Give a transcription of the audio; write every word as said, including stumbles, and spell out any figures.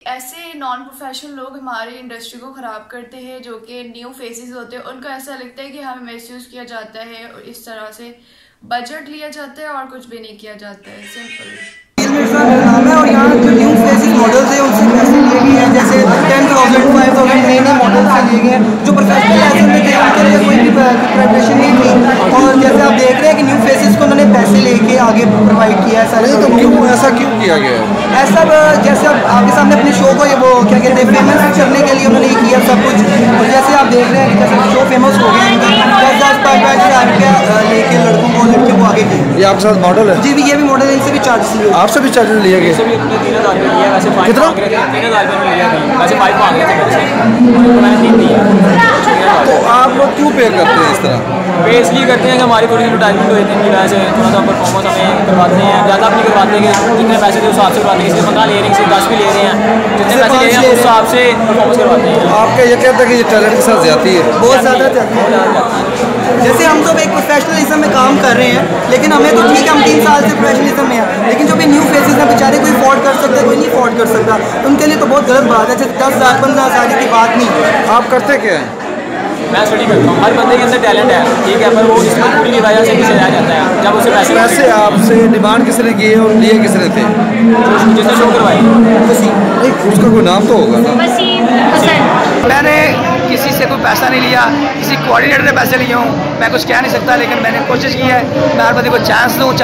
ऐसे non professional लोग हमारी इंडस्ट्री को ख़राब करते हैं, जो कि न्यू फेसेस होते हैं। उनको ऐसा लगता है कि हमें मिसयूज़ किया जाता है और इस तरह से बजट लिया जाता है और कुछ भी नहीं किया जाता है। सिंपल नाम है और यहाँ जो न्यू फेसेस मॉडल्स है उनसे पैसे लिए गए हैं, जैसे टेन थाउजेंड फाइव थाउजेंड नए नए मॉडल से लिए गए हैं। जो प्रोफेशनल लेवल में थे उनके लिए कोई भी प्रिपरेशन नहीं थी और जैसे आप देख रहे हैं कि न्यू फेसेस को उन्होंने पैसे लेके आगे प्रोवाइड किया है सारे। तो क्यों ऐसा क्यों किया गया है? ऐसा जैसे आप आपके सामने अपने शो को ये वो क्या कहते हैं फेमस करने के लिए उन्होंने ये किया सब कुछ। और जैसे आप देख रहे हैं कि जैसे शो फेमस हो गया इनका दस दस पाँच पाँच हज़ार रुपया लेके लड़कों को लड़कियों को आगे किया। ये आपके साथ मॉडल है? जी भी ये भी मॉडल है, इनसे भी चार्जेस लिए। आपसे भी चार्जेस लिए गए? तीन हज़ार रुपये लिया, वैसे फाइव कितना? तीन हज़ार रुपये में लिया था, वैसे फाइव मांग रहे थे मेरे से, मैंने तीन दिया। तो आप लोग क्यों पे करते हैं इस तरह? पे इसलिए करते हैं कि हमारी थोड़ी एडवर्टाइजमेंट हो जाती है, इनकी वजह से थोड़ा सा परफॉर्मेंस हमें करवाते हैं। ज़्यादा अपनी करवाते हैं कि जितने पैसे थे उस हिसाब से करवाते हैं, इसलिए पंद्रह ले रहे हैं, दस भी ले रहे हैं, जितने पैसे ले रहे हैं उस हिसाब से परफॉर्मेंस करवाते हैं। आपका ये कहता है कि ये टैलेंट के साथ ज्यादती है? बहुत ज़्यादा है। जैसे हम सब एक प्रोफेशनलिज्म में काम कर रहे हैं, लेकिन हमें तो ठीक है हम तीन साल से प्रोफेशनलिज्म में है, लेकिन जो भी न्यू फेसेस हैं बेचारे कोई अफोर्ड कर सकता है, कोई नहीं अफोर्ड कर सकता, उनके लिए तो बहुत गलत बात है। जैसे दस हज़ार पंद्रह हज़ार की बात नहीं है। आप करते क्या हैं? मैं स्टडी करता हूँ। हर बंदे के अंदर टैलेंट है, ठीक है, पर वो इसमें पूरी की वजह से पीछे रह जाता है जब उसे पैसे पैसे आपसे डिमांड किसने की है और लिए किसने थे? जिसने शो करवाई। नहीं, उसका कोई नाम तो होगा ना? वसीम हसन। मैंने किसी से कोई पैसा नहीं लिया, किसी कोऑर्डिनेटर से पैसे लिए हूँ, मैं कुछ कह नहीं सकता, लेकिन मैंने कोशिश की है मैं हर बंदे को चांस दूँ।